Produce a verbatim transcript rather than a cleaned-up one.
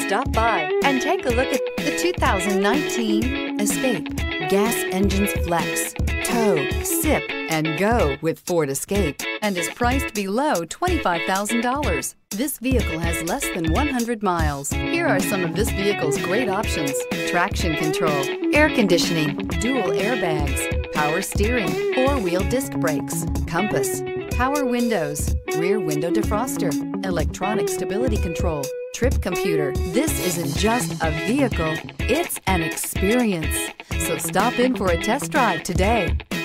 Stop by and take a look at the two thousand nineteen Escape. Gas engines flex, tow, sip, and go with Ford Escape, and is priced below twenty-five thousand dollars. This vehicle has less than one hundred miles. Here are some of this vehicle's great options: traction control, air conditioning, dual airbags, power steering, four-wheel disc brakes, compass, power windows, rear window defroster, electronic stability control, trip computer. This isn't just a vehicle, it's an experience. So stop in for a test drive today.